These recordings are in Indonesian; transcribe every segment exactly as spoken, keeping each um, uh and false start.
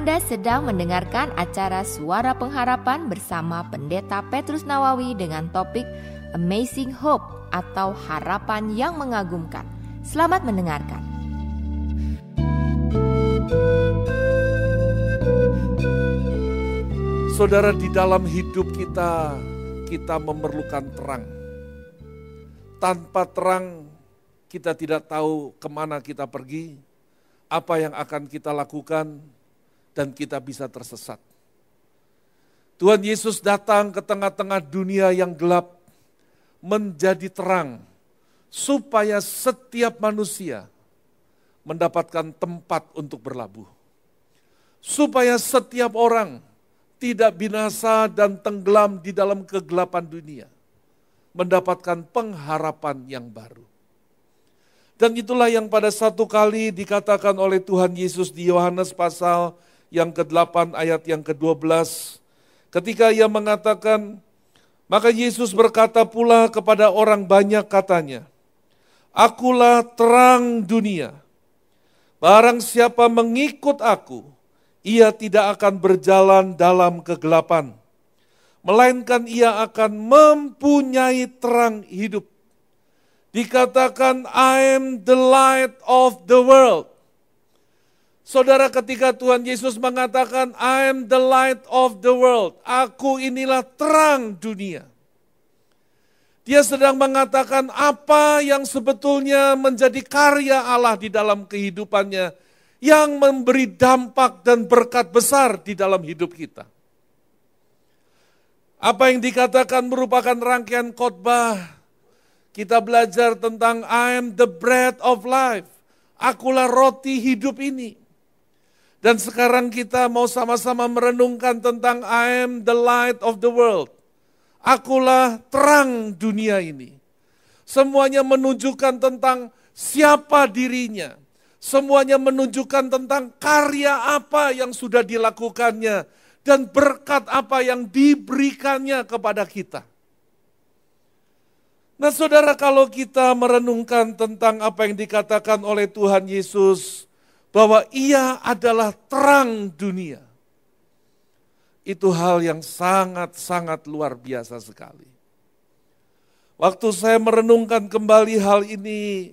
Anda sedang mendengarkan acara Suara Pengharapan bersama Pendeta Petrus Nawawi dengan topik Amazing Hope atau Harapan yang Mengagumkan. Selamat mendengarkan. Saudara, di dalam hidup kita, kita memerlukan terang. Tanpa terang, kita tidak tahu kemana kita pergi, apa yang akan kita lakukan, dan kita bisa tersesat. Tuhan Yesus datang ke tengah-tengah dunia yang gelap, menjadi terang, supaya setiap manusia mendapatkan tempat untuk berlabuh. Supaya setiap orang tidak binasa dan tenggelam di dalam kegelapan dunia, mendapatkan pengharapan yang baru. Dan itulah yang pada satu kali dikatakan oleh Tuhan Yesus di Yohanes pasal yang kedelapan ayat yang kedua belas. Ketika ia mengatakan, maka Yesus berkata pula kepada orang banyak katanya, Akulah terang dunia. Barang siapa mengikut aku, ia tidak akan berjalan dalam kegelapan, melainkan ia akan mempunyai terang hidup. Dikatakan, I am the light of the world. Saudara, ketika Tuhan Yesus mengatakan, I am the light of the world, aku inilah terang dunia. Dia sedang mengatakan apa yang sebetulnya menjadi karya Allah di dalam kehidupannya, yang memberi dampak dan berkat besar di dalam hidup kita. Apa yang dikatakan merupakan rangkaian khotbah. Kita belajar tentang I am the bread of life. Akulah roti hidup ini. Dan sekarang kita mau sama-sama merenungkan tentang I am the light of the world. Akulah terang dunia ini. Semuanya menunjukkan tentang siapa dirinya. Semuanya menunjukkan tentang karya apa yang sudah dilakukannya. Dan berkat apa yang diberikannya kepada kita. Nah saudara, kalau kita merenungkan tentang apa yang dikatakan oleh Tuhan Yesus, bahwa ia adalah terang dunia. Itu hal yang sangat-sangat luar biasa sekali. Waktu saya merenungkan kembali hal ini,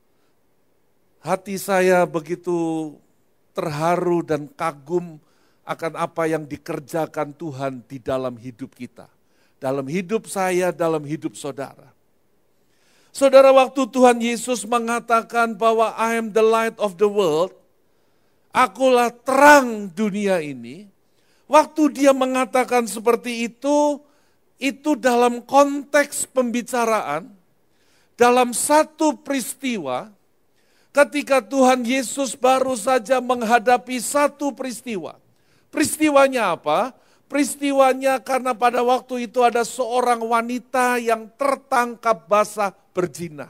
hati saya begitu terharu dan kagum akan apa yang dikerjakan Tuhan di dalam hidup kita. Dalam hidup saya, dalam hidup saudara. Saudara, waktu Tuhan Yesus mengatakan bahwa I am the light of the world, akulah terang dunia ini. Waktu dia mengatakan seperti itu, itu dalam konteks pembicaraan, dalam satu peristiwa, ketika Tuhan Yesus baru saja menghadapi satu peristiwa. Peristiwanya apa? Peristiwanya karena pada waktu itu ada seorang wanita yang tertangkap basah berzina.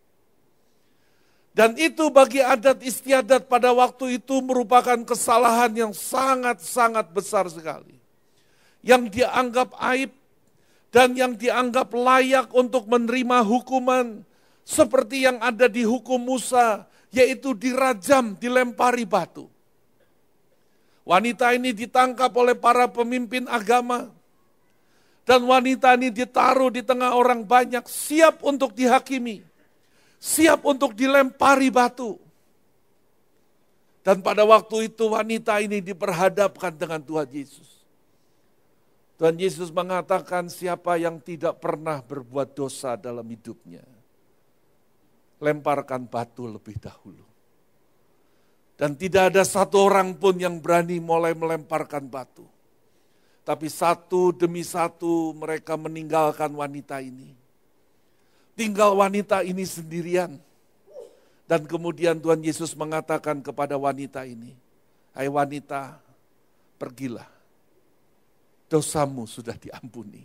Dan itu bagi adat istiadat pada waktu itu merupakan kesalahan yang sangat-sangat besar sekali. Yang dianggap aib dan yang dianggap layak untuk menerima hukuman seperti yang ada di hukum Musa, yaitu dirajam, dilempari batu. Wanita ini ditangkap oleh para pemimpin agama. Dan wanita ini ditaruh di tengah orang banyak, siap untuk dihakimi. Siap untuk dilempari batu. Dan pada waktu itu wanita ini diperhadapkan dengan Tuhan Yesus. Tuhan Yesus mengatakan siapa yang tidak pernah berbuat dosa dalam hidupnya, lemparkan batu lebih dahulu. Dan tidak ada satu orang pun yang berani mulai melemparkan batu. Tapi satu demi satu mereka meninggalkan wanita ini. Tinggal wanita ini sendirian. Dan kemudian Tuhan Yesus mengatakan kepada wanita ini, hai wanita, pergilah. Dosamu sudah diampuni.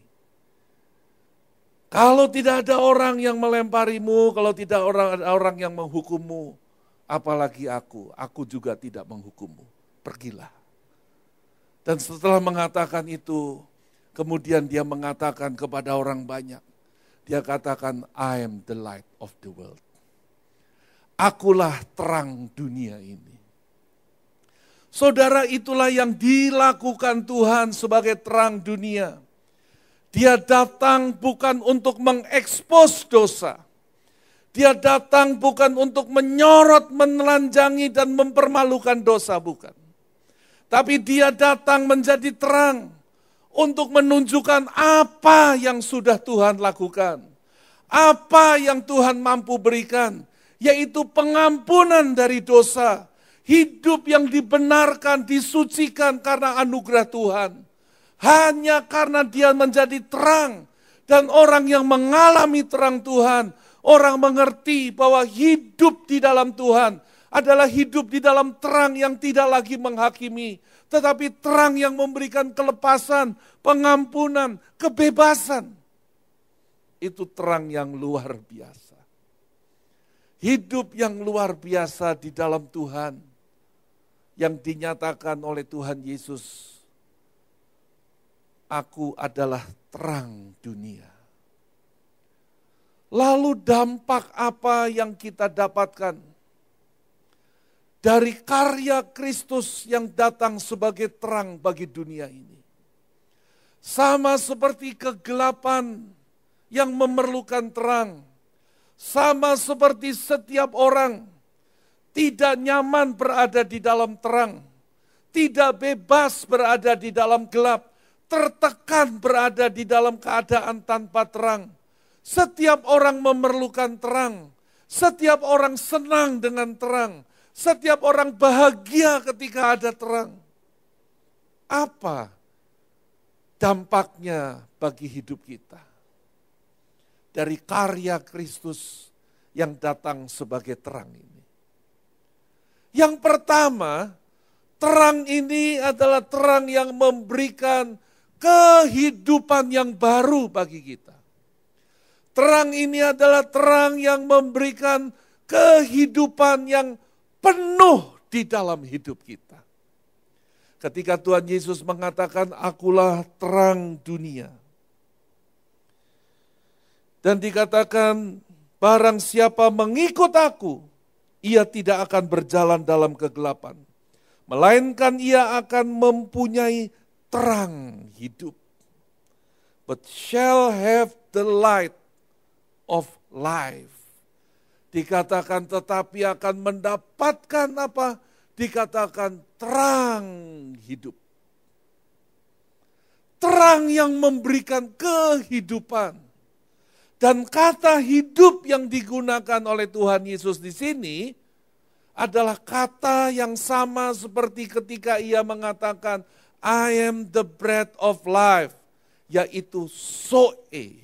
Kalau tidak ada orang yang melemparimu, kalau tidak orang ada orang yang menghukummu, apalagi aku, aku juga tidak menghukummu. Pergilah. Dan setelah mengatakan itu, kemudian dia mengatakan kepada orang banyak. Dia katakan, I am the light of the world. Akulah terang dunia ini. Saudara, itulah yang dilakukan Tuhan sebagai terang dunia. Dia datang bukan untuk mengekspos dosa. Dia datang bukan untuk menyorot, menelanjangi, dan mempermalukan dosa, bukan. Tapi dia datang menjadi terang untuk menunjukkan apa yang sudah Tuhan lakukan. Apa yang Tuhan mampu berikan, yaitu pengampunan dari dosa. Hidup yang dibenarkan, disucikan karena anugerah Tuhan. Hanya karena dia menjadi terang. Dan orang yang mengalami terang Tuhan, orang mengerti bahwa hidup di dalam Tuhan adalah hidup di dalam terang yang tidak lagi menghakimi. Tetapi terang yang memberikan kelepasan, pengampunan, kebebasan. Itu terang yang luar biasa. Hidup yang luar biasa di dalam Tuhan. Yang dinyatakan oleh Tuhan Yesus. Aku adalah terang dunia. Lalu dampak apa yang kita dapatkan dari karya Kristus yang datang sebagai terang bagi dunia ini? Sama seperti kegelapan yang memerlukan terang. Sama seperti setiap orang tidak nyaman berada di dalam terang. Tidak bebas berada di dalam gelap. Tertekan berada di dalam keadaan tanpa terang. Setiap orang memerlukan terang. Setiap orang senang dengan terang. Setiap orang bahagia ketika ada terang. Apa dampaknya bagi hidup kita? Dari karya Kristus yang datang sebagai terang ini. Yang pertama, terang ini adalah terang yang memberikan kehidupan yang baru bagi kita. Terang ini adalah terang yang memberikan kehidupan yang penuh di dalam hidup kita. Ketika Tuhan Yesus mengatakan, akulah terang dunia. Dan dikatakan, barang siapa mengikut aku, ia tidak akan berjalan dalam kegelapan. Melainkan ia akan mempunyai terang hidup. But shall have the light of life. Dikatakan tetapi akan mendapatkan apa? Dikatakan terang hidup. Terang yang memberikan kehidupan. Dan kata hidup yang digunakan oleh Tuhan Yesus di sini adalah kata yang sama seperti ketika ia mengatakan, I am the bread of life, yaitu zoe.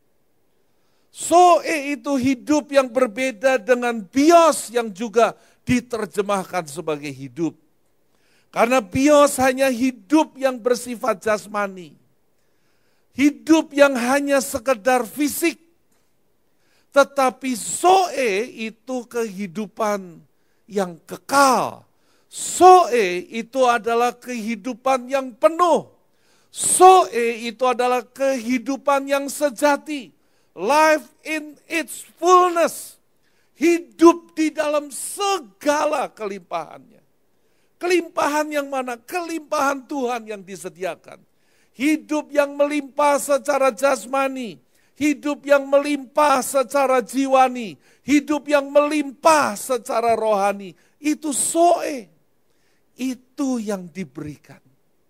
Zoe itu hidup yang berbeda dengan bios yang juga diterjemahkan sebagai hidup. Karena bios hanya hidup yang bersifat jasmani. Hidup yang hanya sekedar fisik. Tetapi zoe itu kehidupan yang kekal. Zoe itu adalah kehidupan yang penuh. Zoe itu adalah kehidupan yang sejati. Life in its fullness. Hidup di dalam segala kelimpahannya. Kelimpahan yang mana? Kelimpahan Tuhan yang disediakan. Hidup yang melimpah secara jasmani. Hidup yang melimpah secara jiwani, hidup yang melimpah secara rohani, itu zoe. Itu yang diberikan.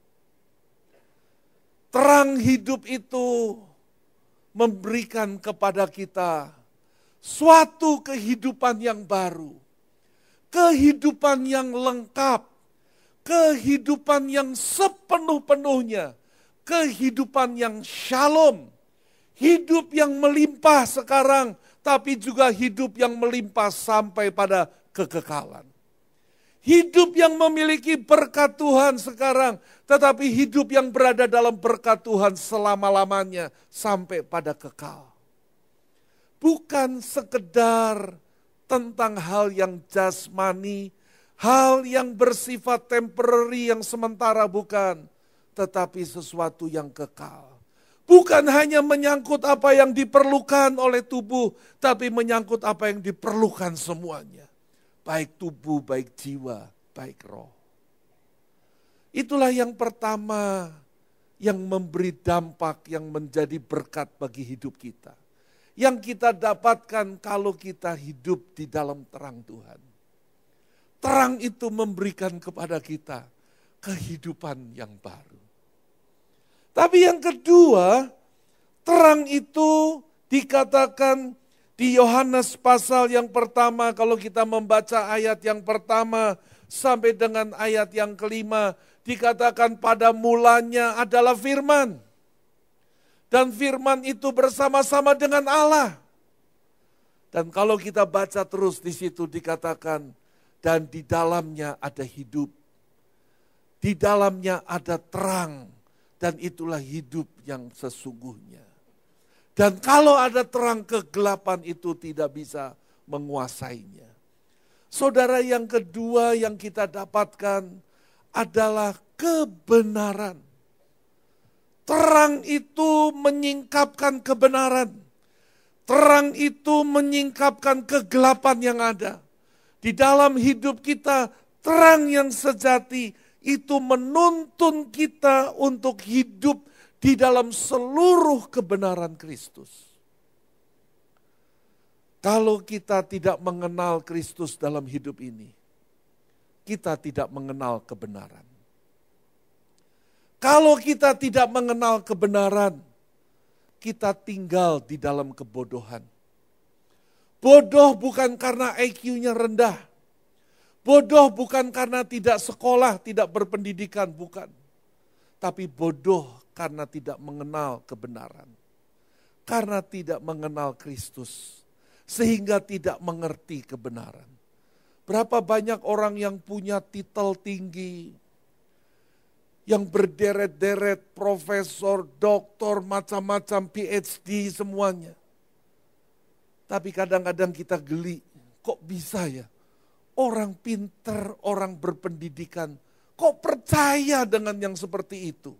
Terang hidup itu memberikan kepada kita suatu kehidupan yang baru. Kehidupan yang lengkap. Kehidupan yang sepenuh-penuhnya. Kehidupan yang shalom. Hidup yang melimpah sekarang, tapi juga hidup yang melimpah sampai pada kekekalan. Hidup yang memiliki berkat Tuhan sekarang, tetapi hidup yang berada dalam berkat Tuhan selama-lamanya sampai pada kekal. Bukan sekedar tentang hal yang jasmani, hal yang bersifat temporary yang sementara bukan, tetapi sesuatu yang kekal. Bukan hanya menyangkut apa yang diperlukan oleh tubuh, tapi menyangkut apa yang diperlukan semuanya. Baik tubuh, baik jiwa, baik roh. Itulah yang pertama yang memberi dampak, yang menjadi berkat bagi hidup kita. Yang kita dapatkan kalau kita hidup di dalam terang Tuhan. Terang itu memberikan kepada kita kehidupan yang baru. Tapi yang kedua, terang itu dikatakan di Yohanes pasal yang pertama, kalau kita membaca ayat yang pertama sampai dengan ayat yang kelima, dikatakan pada mulanya adalah firman. Dan firman itu bersama-sama dengan Allah. Dan kalau kita baca terus di situ dikatakan, dan di dalamnya ada hidup. Di dalamnya ada terang. Dan itulah hidup yang sesungguhnya. Dan kalau ada terang, kegelapan itu tidak bisa menguasainya. Saudara, yang kedua yang kita dapatkan adalah kebenaran. Terang itu menyingkapkan kebenaran. Terang itu menyingkapkan kegelapan yang ada. Di dalam hidup kita, terang yang sejati itu menuntun kita untuk hidup di dalam seluruh kebenaran Kristus. Kalau kita tidak mengenal Kristus dalam hidup ini, kita tidak mengenal kebenaran. Kalau kita tidak mengenal kebenaran, kita tinggal di dalam kebodohan. Bodoh bukan karena I Q-nya rendah. Bodoh bukan karena tidak sekolah, tidak berpendidikan, bukan. Tapi bodoh karena tidak mengenal kebenaran. Karena tidak mengenal Kristus. Sehingga tidak mengerti kebenaran. Berapa banyak orang yang punya titel tinggi, yang berderet-deret, profesor, doktor, macam-macam, P H D semuanya. Tapi kadang-kadang kita geli, kok bisa ya? Orang pinter, orang berpendidikan, kok percaya dengan yang seperti itu?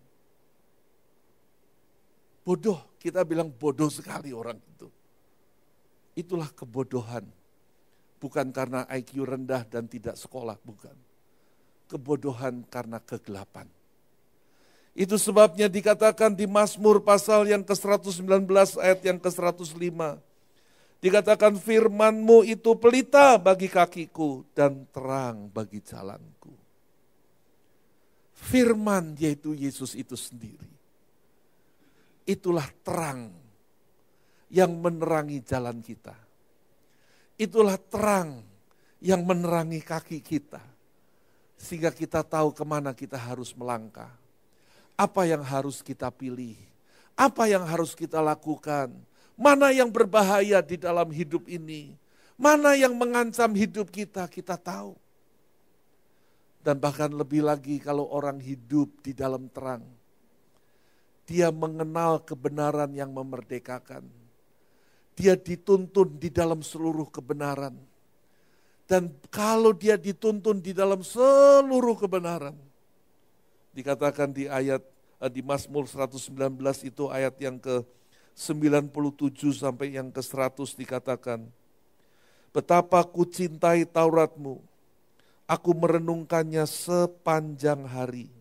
Bodoh, kita bilang bodoh sekali orang itu. Itulah kebodohan. Bukan karena I Q rendah dan tidak sekolah, bukan. Kebodohan karena kegelapan. Itu sebabnya dikatakan di Mazmur pasal yang ke seratus sembilan belas ayat yang ke seratus lima. Dikatakan firman-Mu itu pelita bagi kakiku dan terang bagi jalanku. Firman yaitu Yesus itu sendiri. Itulah terang yang menerangi jalan kita. Itulah terang yang menerangi kaki kita. Sehingga kita tahu kemana kita harus melangkah. Apa yang harus kita pilih. Apa yang harus kita lakukan. Mana yang berbahaya di dalam hidup ini. Mana yang mengancam hidup kita, kita tahu. Dan bahkan lebih lagi kalau orang hidup di dalam terang. Dia mengenal kebenaran yang memerdekakan. Dia dituntun di dalam seluruh kebenaran. Dan kalau dia dituntun di dalam seluruh kebenaran. Dikatakan di ayat, di Mazmur seratus sembilan belas itu ayat yang ke sembilan puluh tujuh sampai yang ke seratus dikatakan. Betapa ku cintai Taurat-Mu. Aku merenungkannya sepanjang hari.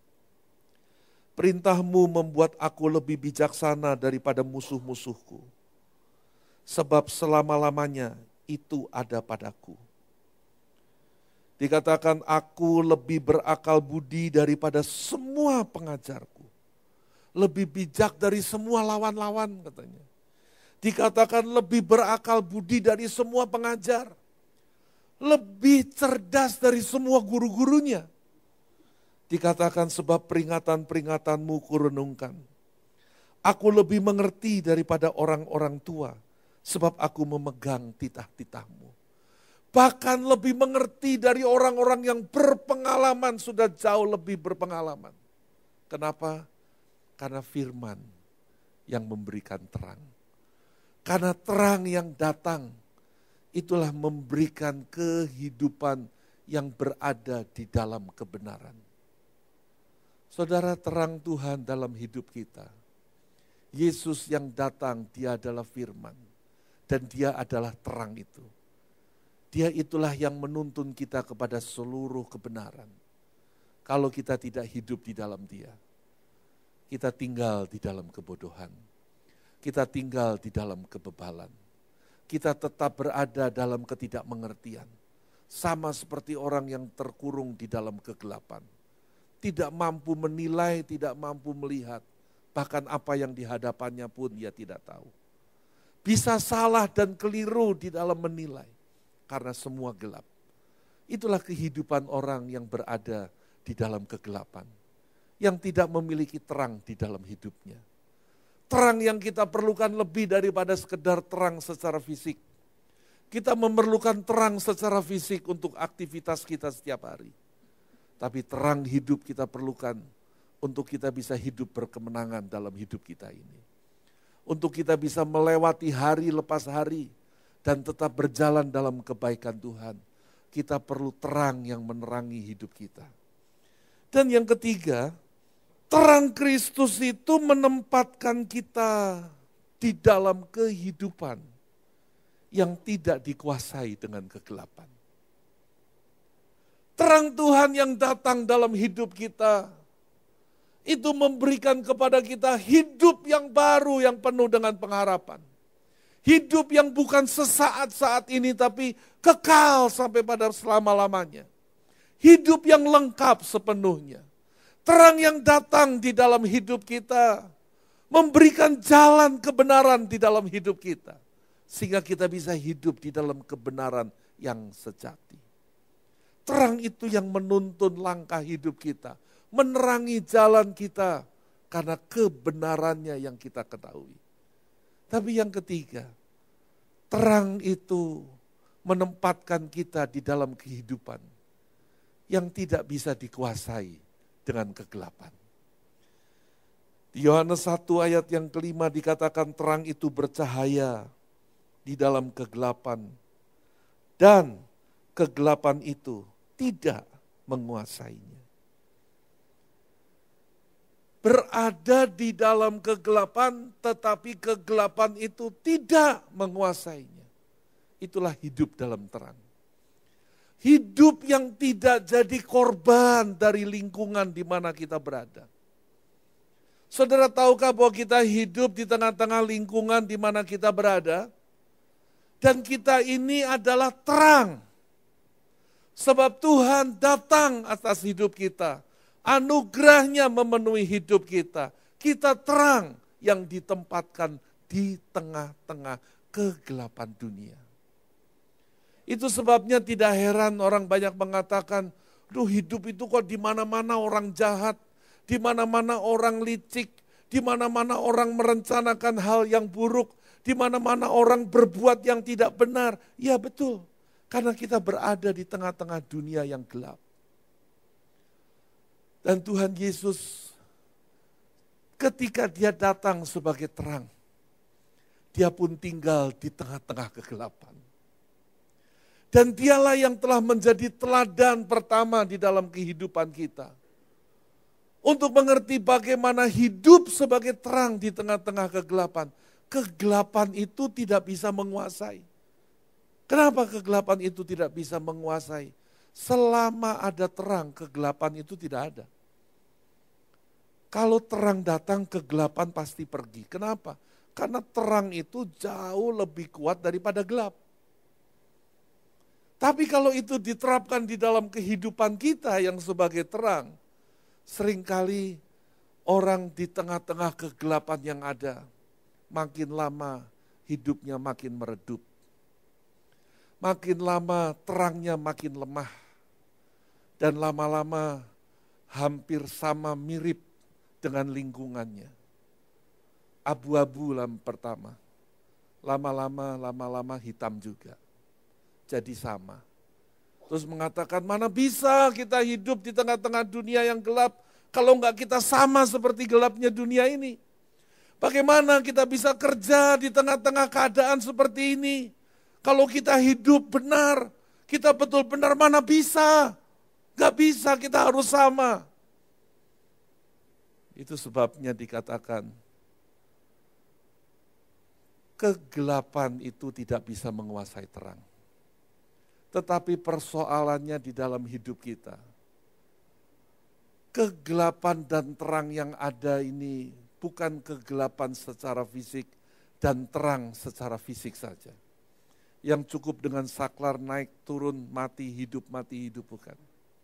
Perintah-Mu membuat aku lebih bijaksana daripada musuh-musuhku. Sebab selama-lamanya itu ada padaku. Dikatakan aku lebih berakal budi daripada semua pengajarku. Lebih bijak dari semua lawan-lawan katanya. Dikatakan lebih berakal budi dari semua pengajar. Lebih cerdas dari semua guru-gurunya. Dikatakan sebab peringatan-peringatanmu kurenungkan. Aku lebih mengerti daripada orang-orang tua. Sebab aku memegang titah-titahmu. Bahkan lebih mengerti dari orang-orang yang berpengalaman. Sudah jauh lebih berpengalaman. Kenapa? Karena firman yang memberikan terang. Karena terang yang datang. Itulah memberikan kehidupan yang berada di dalam kebenaran. Saudara, terang Tuhan dalam hidup kita. Yesus yang datang, dia adalah firman. Dan dia adalah terang itu. Dia itulah yang menuntun kita kepada seluruh kebenaran. kalau kita tidak hidup di dalam Dia. Kita tinggal di dalam kebodohan. Kita tinggal di dalam kebebalan. Kita tetap berada dalam ketidakmengertian. Sama seperti orang yang terkurung di dalam kegelapan. Tidak mampu menilai, tidak mampu melihat. Bahkan apa yang di hadapannya pun dia tidak tahu. Bisa salah dan keliru di dalam menilai. Karena semua gelap. Itulah kehidupan orang yang berada di dalam kegelapan. Yang tidak memiliki terang di dalam hidupnya. Terang yang kita perlukan lebih daripada sekedar terang secara fisik. Kita memerlukan terang secara fisik untuk aktivitas kita setiap hari. Tapi terang hidup kita perlukan untuk kita bisa hidup berkemenangan dalam hidup kita ini. Untuk kita bisa melewati hari lepas hari dan tetap berjalan dalam kebaikan Tuhan. Kita perlu terang yang menerangi hidup kita. Dan yang ketiga, terang Kristus itu menempatkan kita di dalam kehidupan yang tidak dikuasai dengan kegelapan. Terang Tuhan yang datang dalam hidup kita, itu memberikan kepada kita hidup yang baru yang penuh dengan pengharapan. Hidup yang bukan sesaat saat ini tapi kekal sampai pada selama-lamanya. Hidup yang lengkap sepenuhnya. Terang yang datang di dalam hidup kita, memberikan jalan kebenaran di dalam hidup kita. Sehingga kita bisa hidup di dalam kebenaran yang sejati. Terang itu yang menuntun langkah hidup kita. Menerangi jalan kita karena kebenarannya yang kita ketahui. Tapi yang ketiga, terang itu menempatkan kita di dalam kehidupan yang tidak bisa dikuasai dengan kegelapan. Di Yohanes satu ayat yang kelima dikatakan terang itu bercahaya di dalam kegelapan dan kegelapan itu tidak menguasainya. Berada di dalam kegelapan tetapi kegelapan itu tidak menguasainya. Itulah hidup dalam terang. Hidup yang tidak jadi korban dari lingkungan di mana kita berada. Saudara tahukah bahwa kita hidup di tengah-tengah lingkungan di mana kita berada? Dan kita ini adalah terang. Sebab Tuhan datang atas hidup kita. Anugerahnya memenuhi hidup kita. Kita terang yang ditempatkan di tengah-tengah kegelapan dunia. Itu sebabnya tidak heran orang banyak mengatakan, duh hidup itu kok di mana-mana orang jahat, di mana-mana orang licik, di mana-mana orang merencanakan hal yang buruk, di mana-mana orang berbuat yang tidak benar. Ya betul, karena kita berada di tengah-tengah dunia yang gelap. Dan Tuhan Yesus ketika dia datang sebagai terang, dia pun tinggal di tengah-tengah kegelapan. Dan dialah yang telah menjadi teladan pertama di dalam kehidupan kita. Untuk mengerti bagaimana hidup sebagai terang di tengah-tengah kegelapan. Kegelapan itu tidak bisa menguasai. Kenapa kegelapan itu tidak bisa menguasai? Selama ada terang, kegelapan itu tidak ada. Kalau terang datang, kegelapan pasti pergi. Kenapa? Karena terang itu jauh lebih kuat daripada gelap. Tapi kalau itu diterapkan di dalam kehidupan kita yang sebagai terang, seringkali orang di tengah-tengah kegelapan yang ada, makin lama hidupnya makin meredup. Makin lama terangnya makin lemah. Dan lama-lama hampir sama mirip dengan lingkungannya. Abu-abu lam pertama. Lama-lama, lama-lama hitam juga. Jadi sama. Terus mengatakan mana bisa kita hidup di tengah-tengah dunia yang gelap kalau enggak kita sama seperti gelapnya dunia ini. Bagaimana kita bisa kerja di tengah-tengah keadaan seperti ini? Kalau kita hidup benar, kita betul benar mana bisa. Enggak bisa, kita harus sama. Itu sebabnya dikatakan kegelapan itu tidak bisa menguasai terang. Tetapi persoalannya di dalam hidup kita. kegelapan dan terang yang ada ini bukan kegelapan secara fisik dan terang secara fisik saja. Yang cukup dengan saklar naik turun, mati hidup, mati hidup, bukan.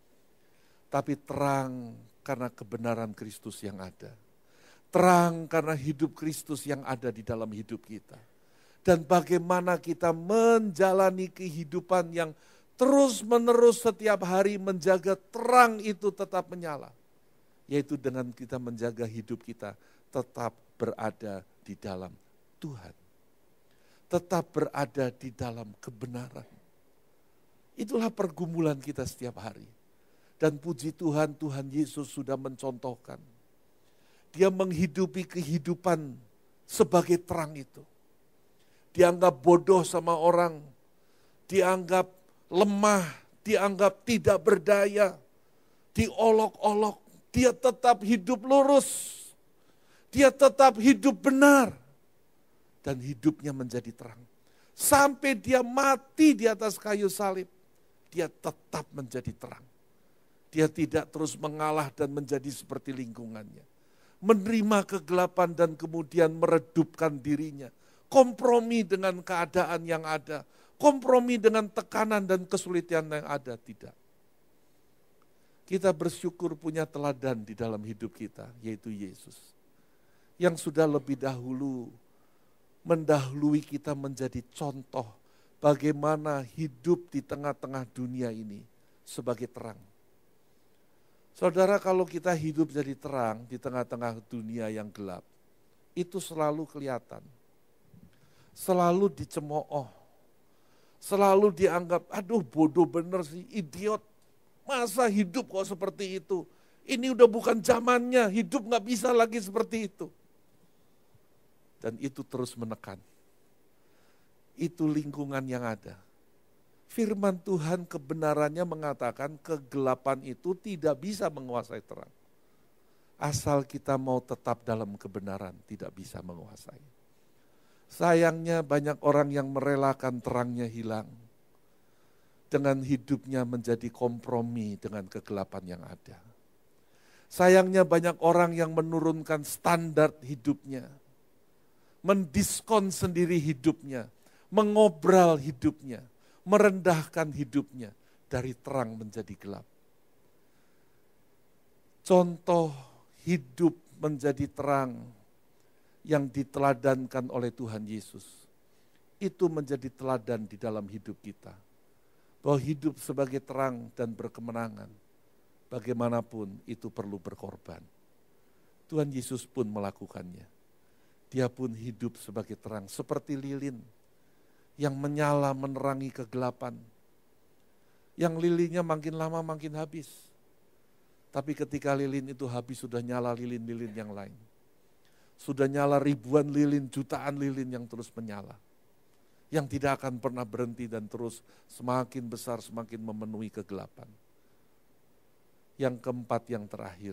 Tapi terang karena kebenaran Kristus yang ada. Terang karena hidup Kristus yang ada di dalam hidup kita. Dan bagaimana kita menjalani kehidupan yang terus menerus setiap hari menjaga terang itu tetap menyala. Yaitu dengan kita menjaga hidup kita tetap berada di dalam Tuhan. Tetap berada di dalam kebenaran. Itulah pergumulan kita setiap hari. Dan puji Tuhan, Tuhan Yesus sudah mencontohkan. Dia menghidupi kehidupan sebagai terang itu. Dianggap bodoh sama orang, dianggap lemah, dianggap tidak berdaya, diolok-olok. Dia tetap hidup lurus, dia tetap hidup benar. Dan hidupnya menjadi terang. Sampai dia mati di atas kayu salib, dia tetap menjadi terang. Dia tidak terus mengalah dan menjadi seperti lingkungannya. Menerima kegelapan dan kemudian meredupkan dirinya. Kompromi dengan keadaan yang ada. Kompromi dengan tekanan dan kesulitan yang ada, tidak. Kita bersyukur punya teladan di dalam hidup kita, yaitu Yesus. Yang sudah lebih dahulu mendahului kita menjadi contoh bagaimana hidup di tengah-tengah dunia ini sebagai terang. Saudara, kalau kita hidup jadi terang di tengah-tengah dunia yang gelap, itu selalu kelihatan. Selalu dicemooh. Selalu dianggap, aduh bodoh bener sih, idiot. Masa hidup kok seperti itu? Ini udah bukan zamannya, hidup gak bisa lagi seperti itu. Dan itu terus menekan. Itu lingkungan yang ada. Firman Tuhan kebenarannya mengatakan kegelapan itu tidak bisa menguasai terang. Asal kita mau tetap dalam kebenaran, tidak bisa menguasai. Sayangnya banyak orang yang merelakan terangnya hilang. Dengan hidupnya menjadi kompromi dengan kegelapan yang ada. Sayangnya banyak orang yang menurunkan standar hidupnya. Mendiskon sendiri hidupnya, mengobral hidupnya, merendahkan hidupnya dari terang menjadi gelap. Contoh hidup menjadi terang yang diteladankan oleh Tuhan Yesus, itu menjadi teladan di dalam hidup kita. Bahwa hidup sebagai terang dan berkemenangan, bagaimanapun itu perlu berkorban. Tuhan Yesus pun melakukannya. Dia pun hidup sebagai terang, seperti lilin yang menyala menerangi kegelapan. Yang lilinnya makin lama makin habis. Tapi ketika lilin itu habis, sudah nyala lilin-lilin yang lain. Sudah nyala ribuan lilin, jutaan lilin yang terus menyala. Yang tidak akan pernah berhenti dan terus semakin besar, semakin memenuhi kegelapan. Yang keempat, yang terakhir.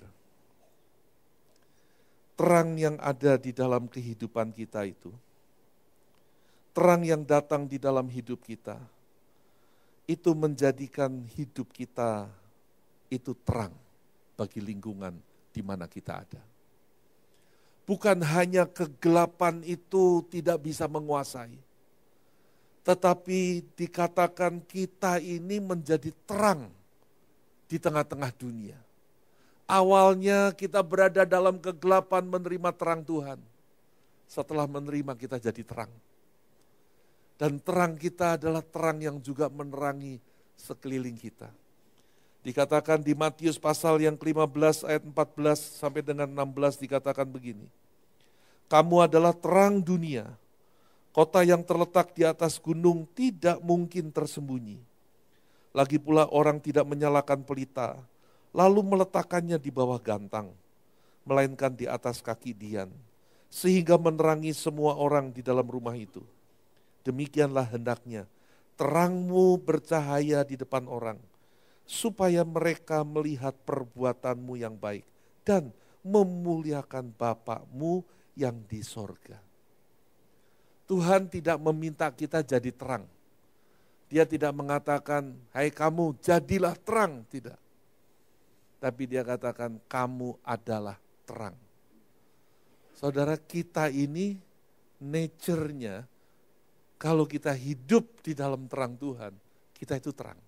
Terang yang ada di dalam kehidupan kita itu, terang yang datang di dalam hidup kita, itu menjadikan hidup kita itu terang bagi lingkungan di mana kita ada. Bukan hanya kegelapan itu tidak bisa menguasai, tetapi dikatakan kita ini menjadi terang di tengah-tengah dunia. Awalnya kita berada dalam kegelapan menerima terang Tuhan. Setelah menerima kita jadi terang. Dan terang kita adalah terang yang juga menerangi sekeliling kita. Dikatakan di Matius pasal yang kelima belas ayat empat belas sampai dengan enam belas dikatakan begini. Kamu adalah terang dunia. Kota yang terletak di atas gunung tidak mungkin tersembunyi. Lagi pula orang tidak menyalakan pelita, lalu meletakkannya di bawah gantang, melainkan di atas kaki dian, sehingga menerangi semua orang di dalam rumah itu. Demikianlah hendaknya terangmu bercahaya di depan orang, supaya mereka melihat perbuatanmu yang baik dan memuliakan Bapa-Mu yang di sorga. Tuhan tidak meminta kita jadi terang. Dia tidak mengatakan, hai kamu jadilah terang, tidak. Tapi dia katakan kamu adalah terang. Saudara, kita ini nature-nya, kalau kita hidup di dalam terang Tuhan, kita itu terang.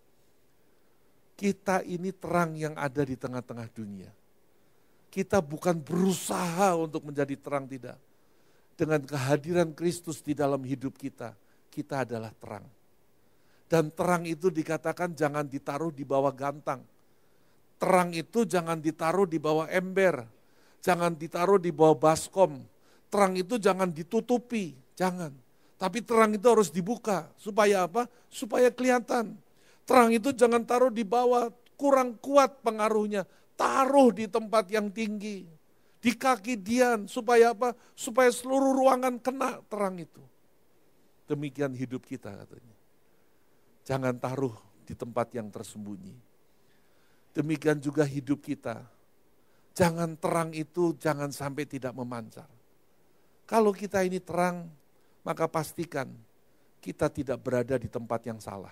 Kita ini terang yang ada di tengah-tengah dunia. Kita bukan berusaha untuk menjadi terang, tidak. Dengan kehadiran Kristus di dalam hidup kita, kita adalah terang. Dan terang itu dikatakan jangan ditaruh di bawah gantang. Terang itu jangan ditaruh di bawah ember, jangan ditaruh di bawah baskom. Terang itu jangan ditutupi, jangan. Tapi terang itu harus dibuka, supaya apa? Supaya kelihatan. Terang itu jangan taruh di bawah, kurang kuat pengaruhnya. Taruh di tempat yang tinggi, di kaki Dian, supaya apa? Supaya seluruh ruangan kena terang itu. Demikian hidup kita katanya. Jangan taruh di tempat yang tersembunyi. Demikian juga hidup kita. Jangan terang itu jangan sampai tidak memancar. Kalau kita ini terang, maka pastikan kita tidak berada di tempat yang salah.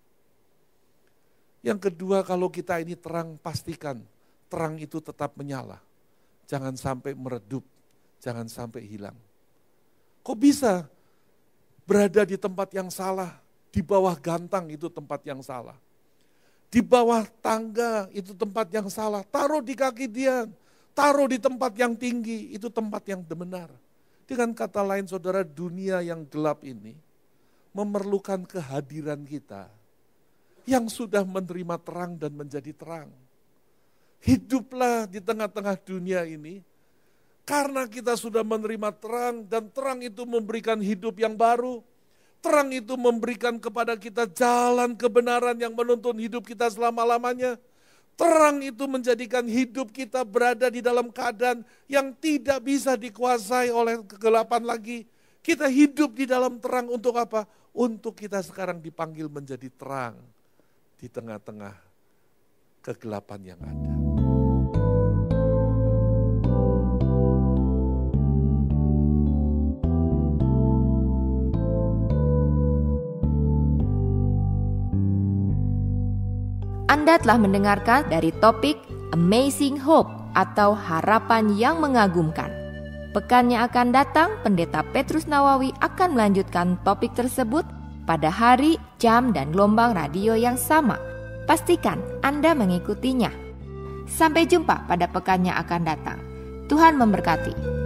Yang kedua, kalau kita ini terang, pastikan terang itu tetap menyala. Jangan sampai meredup, jangan sampai hilang. Kok bisa berada di tempat yang salah? Di bawah gantang itu tempat yang salah. Di bawah tangga itu tempat yang salah. Taruh di kaki Dian, taruh di tempat yang tinggi, itu tempat yang benar. Dengan kata lain saudara, dunia yang gelap ini memerlukan kehadiran kita yang sudah menerima terang dan menjadi terang. Hiduplah di tengah-tengah dunia ini karena kita sudah menerima terang dan terang itu memberikan hidup yang baru. Terang itu memberikan kepada kita jalan kebenaran yang menuntun hidup kita selama-lamanya. Terang itu menjadikan hidup kita berada di dalam keadaan yang tidak bisa dikuasai oleh kegelapan lagi. Kita hidup di dalam terang untuk apa? Untuk kita sekarang dipanggil menjadi terang di tengah-tengah kegelapan yang ada. Anda telah mendengarkan dari topik Amazing Hope atau harapan yang mengagumkan. Pekan yang akan datang, Pendeta Petrus Nawawi akan melanjutkan topik tersebut pada hari, jam, dan gelombang radio yang sama. Pastikan Anda mengikutinya. Sampai jumpa pada pekan yang akan datang. Tuhan memberkati.